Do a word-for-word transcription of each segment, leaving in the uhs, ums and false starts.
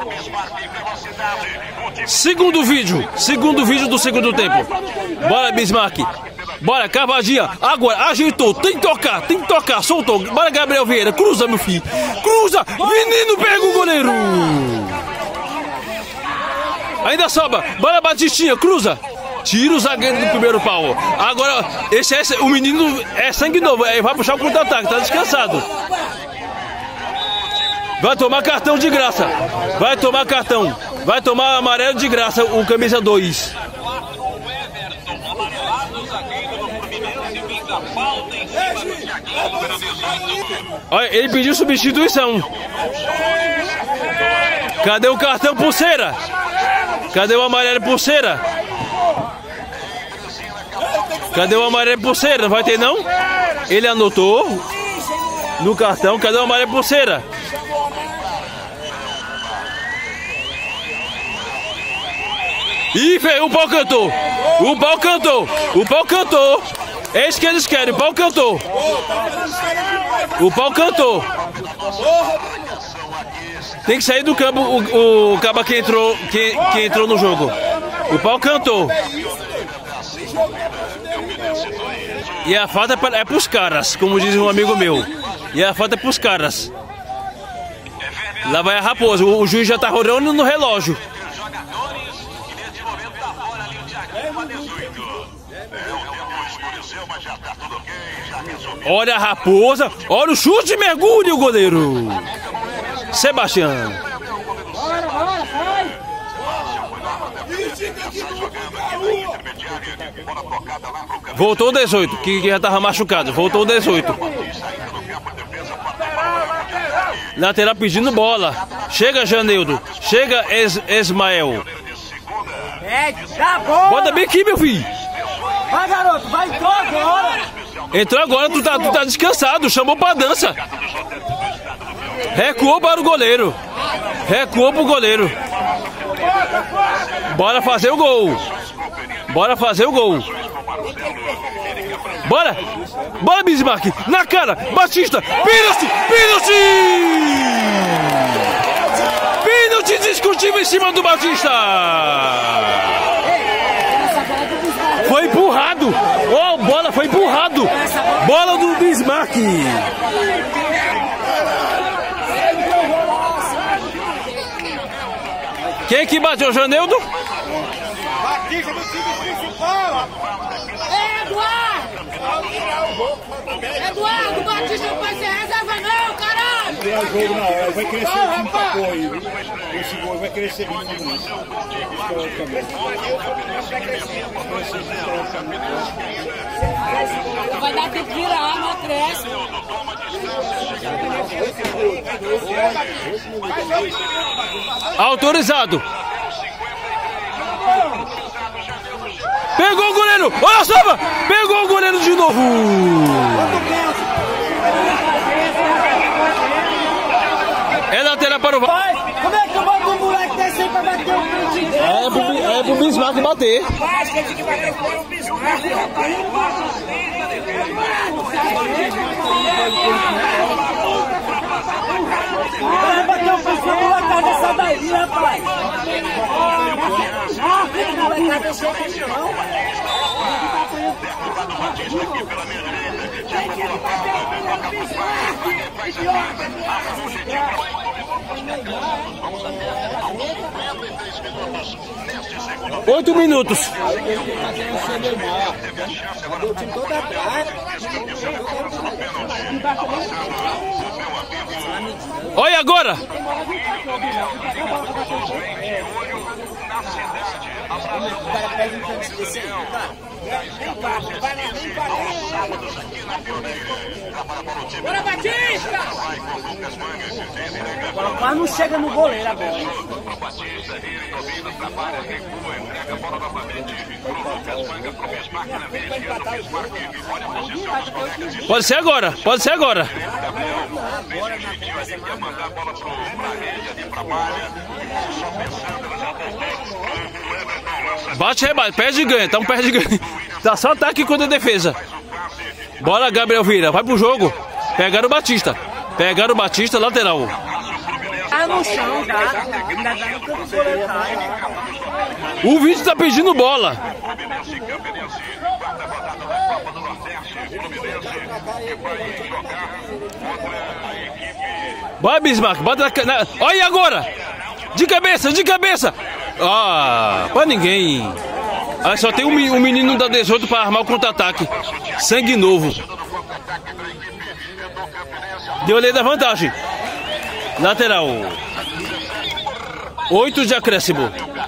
Segundo vídeo, segundo vídeo do segundo tempo. Bora, Bismarck. Bora, cavadinha. Agora, ajeitou. Tem que tocar, tem que tocar. Soltou. Bora, Gabriel Vieira. Cruza, meu filho. Cruza. Menino, pega o goleiro. Ainda sobra. Bora, Batistinha. Cruza. Tira o zagueiro do primeiro pau. Agora, esse, esse o menino é sangue novo. Ele vai puxar o contra-ataque. Tá descansado. Vai tomar cartão de graça. Vai tomar cartão. Vai tomar amarelo de graça o camisa dois. Olha, ele pediu substituição. Cadê o cartão pulseira? Cadê o amarelo pulseira? Cadê o amarelo pulseira? Não vai ter não? Ele anotou no cartão. Cadê o amarelo pulseira? Ih, velho, o pau cantou. O pau cantou. O pau cantou. É isso que eles querem. O pau cantou. O pau cantou. Tem que sair do campo o, o caba que entrou, que, que entrou no jogo. O pau cantou. E a falta é pros caras, como diz um amigo meu. E a falta é pros caras. Lá vai a raposa. O, o juiz já tá rodando no relógio. Olha a raposa. Olha o chute de mergulho, goleiro. Sebastião. Voltou o dezoito, que, que já estava machucado. Voltou o dezoito. Lateral pedindo bola. Chega, Janildo. Chega, es, Esmael. Bota bem aqui, meu filho. Vai, garoto, vai, entrou agora. Entrou agora, tu tá, tu tá descansado. Chamou pra dança. Recuou para o goleiro. Recuou pro goleiro. Bora fazer o gol. Bora fazer o gol. Bora. Bora, Bismarck. Na cara. Batista. Pênalti. Pênalti. Pênalti discutível em cima do Batista. Foi empurrado. Oh, bola foi empurrado. Bola do Bismarck. Quem que bateu, Janildo? Batista do time principal. É Eduardo. Eduardo, Batista não vai ser reserva não, caralho. É o jogo na hora, vai crescer o time pra apoio. Esse gol vai crescer muito nisso. Vai dar tempo de virar, não cresce. Autorizado. Pegou o goleiro. Olha só, pegou o goleiro de novo. É lateral para o... Pai, como é que eu boto um moleque desse aí pra bater o pênalti dele? É pro, é pro Bismarck bater. Mas quem tem que bater foi o Bismarck. Vai bater o pênalti, a molecada dessa daí, rapaz. Ah, filho, a molecada desse aí não. Oito minutos. Olha agora. Bora, Batista! Mas não chega no goleiro agora. Pode ser agora, pode ser agora. Bate, rebate, perde e ganha, então perde e ganha. Tá só ataque contra a defesa. Bora, Gabriel Vieira, vai pro jogo. Pegaram o Batista. Pegaram o Batista, lateral. tava no chão já. Ainda dá no campo do goleiro. O vídeo tá pedindo bola. Vai, Bismarck, bota na, na... Olha agora! De cabeça, de cabeça! Ah, pra ninguém. Ah, só tem um, um menino da dezoito para armar o contra-ataque. Sangue novo. Deu lei da vantagem. Lateral. Oito de acréscimo.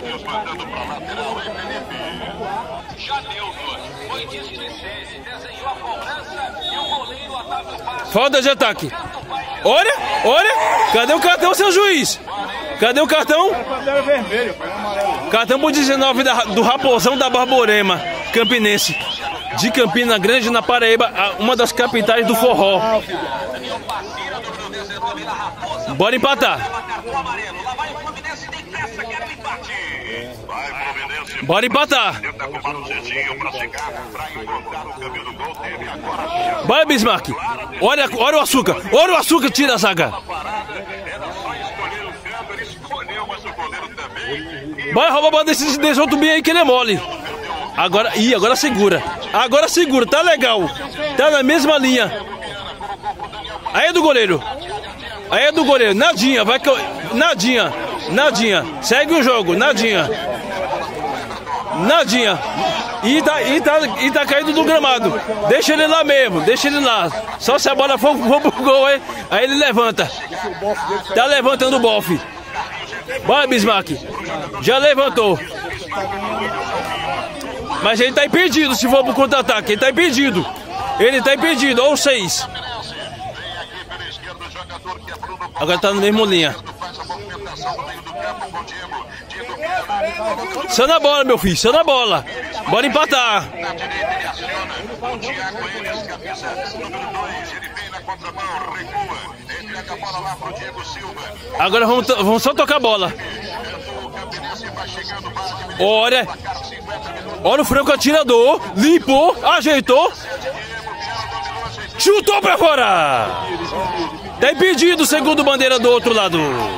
Falta de ataque. Olha, olha. Cadê o cartão, seu juiz? Cadê o cartão? Cartão por dezenove da, do Raposão da Borborema, campinense. De Campina Grande, na Paraíba, uma das capitais do forró. Bora empatar. Bora empatar. Bora, Bismarck. Olha, olha o açúcar. Olha o açúcar, tira a zaga. Bora roubar a bola desse, desse outro bem aí que ele é mole. Agora, ih, agora segura. Agora segura, tá legal. Tá na mesma linha. Aí é do goleiro. Aí é do goleiro. Nadinha, vai que eu... Nadinha. Nadinha. Segue o jogo, nadinha. Nadinha. E tá, e, tá, e tá caindo no gramado. Deixa ele lá mesmo, deixa ele lá. Só se a bola for, for pro gol, aí, aí ele levanta. Tá levantando o bofe. Bora, Bismarck. Já levantou. Mas ele tá impedido se for pro contra-ataque. Ele tá impedido. Ele tá impedido. Ou seis. Agora tá na mesma linha. Só na bola, meu filho. Só na bola. Bora empatar. Agora vamos, vamos só tocar a bola. Olha. Olha o franco atirador. Limpou, ajeitou. Chutou pra fora. Tá impedido, segundo bandeira do outro lado.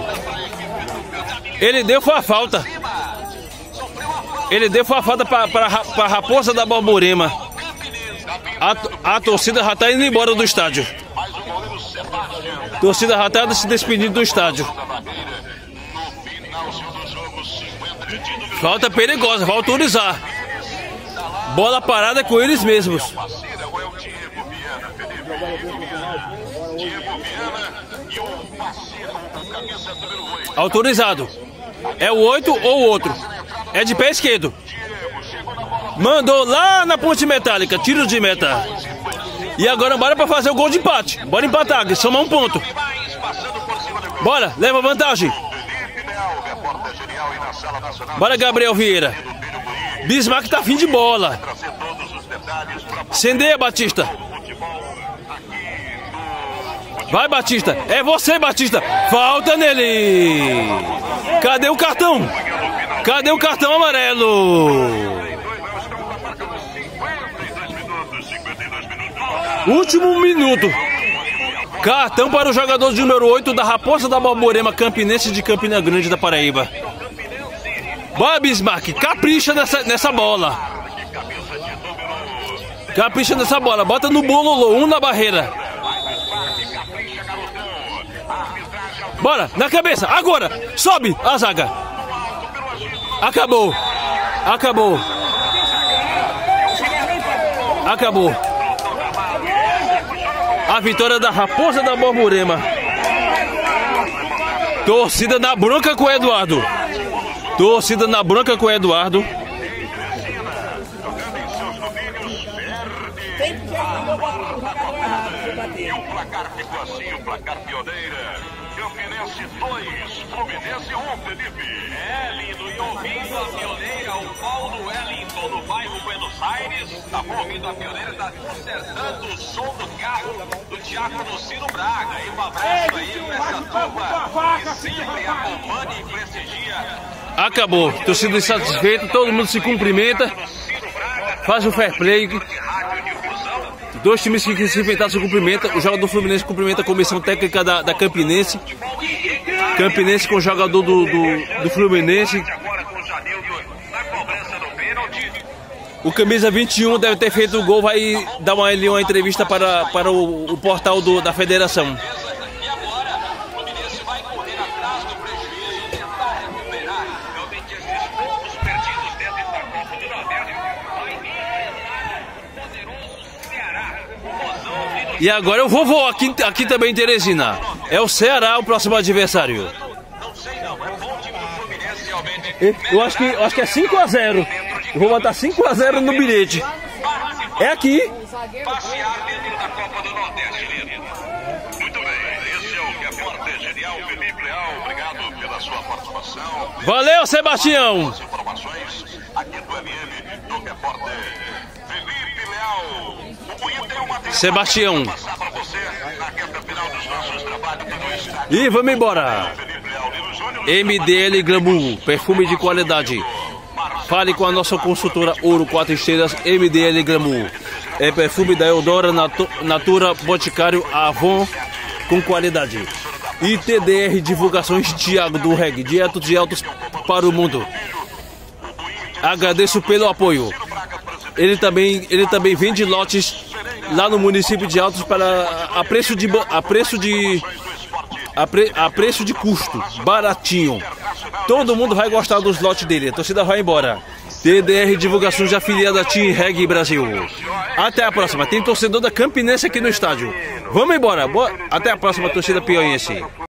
Ele deu foi a falta. Ele deu foi a falta pra, pra, pra Raposa da Borborema. A, a torcida já tá indo embora do estádio. A torcida já tá se despedindo do estádio. Falta perigosa, vai autorizar. Bola parada com eles mesmos. Autorizado. É o oito ou o outro. É de pé esquerdo. Mandou lá na ponte metálica. Tiro de meta. E agora bora pra fazer o gol de empate. Bora empatar, somar um ponto. Bora, leva vantagem. Bora, Gabriel Vieira. Bismarck tá afim de bola. Incendeia, Batista. Vai, Batista. É você, Batista. Falta nele. Cadê o cartão? Cadê o cartão amarelo? Último minuto. Cartão para o jogador de número oito da Raposa da Borborema, campinense de Campina Grande da Paraíba. Vai, Bismarck. Capricha nessa, nessa bola. Capricha nessa bola. Bota no bololô. Um na barreira. Bora, na cabeça, agora, sobe a zaga. Acabou. Acabou. Acabou. A vitória da Raposa da Borborema. Torcida na bronca com o Eduardo. Torcida na bronca com o Eduardo. E o placar ficou assim, o placar pioneira. Campinense dois, Fluminense um, Felipe. É, lindo. E ouvindo a pioneira, o Paulo Wellington, do bairro Buenos Aires. Tá ouvindo a pioneira, tá consertando o som do carro do Diácono Ciro Braga. E um abraço aí pra essa turma que sempre acompanha e prestigia. Acabou. Torcida insatisfeita, todo mundo se cumprimenta. Faz o fair play. Dois times que se enfrentaram se cumprimentam. O jogador do Fluminense cumprimenta a comissão técnica da, da Campinense. Campinense com o jogador do, do, do Fluminense. Agora com o Janildo na cobrança do pênalti. O camisa vinte e um deve ter feito o gol, vai dar uma, uma entrevista para, para o, o portal do, da federação. E agora, o Fluminense vai correr atrás do prejuízo, tentar recuperar realmente esses pontos perdidos dentro da Copa do Nordeste. Vai enfrentar o poderoso Ceará. O Mozão E agora eu vou, vou aqui, aqui também em Teresina. É o Ceará o próximo adversário. Não sei não, é bom time do Fluminense realmente. Eu acho que, eu acho que é cinco a zero. Eu vou botar cinco a zero no bilhete. É aqui. Passear dentro da Copa do Nordeste, Lino. Muito bem, esse é o repórter genial Felipe Leal. Obrigado pela sua participação. Valeu, Sebastião. As informações aqui do L M do repórter Felipe Leal. O Buiu tem uma Sebastião. passar para você na reta final dos nossos trabalhos do estádio. E vamos embora. Felipe Leal, Lino Júnior. M D L Glamour, perfume de qualidade. Fale com a nossa consultora Ouro quatro Estrelas M D L Glamour. É perfume da Eudora Natu Natura Boticário Avon com qualidade. E T D R Divulgações Thiago do Reg, direto de Altos para o mundo. Agradeço pelo apoio. Ele também, ele também vende lotes lá no município de Altos para a preço de a preço de a, pre, a preço de custo, baratinho. Todo mundo vai gostar dos lotes dele. A torcida vai embora. T D R Divulgações afiliada a Team Reg Brasil. Até a próxima. Tem torcedor da Campinense aqui no estádio. Vamos embora. Boa... Até a próxima, torcida piauiense.